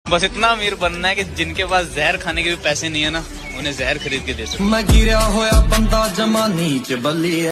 बस इतना अमीर बनना है कि जिनके पास जहर खाने के भी पैसे नहीं है ना, उन्हें जहर खरीद के दे सकते। मैं गिरा होया बंदा जमा नीच बल्ली।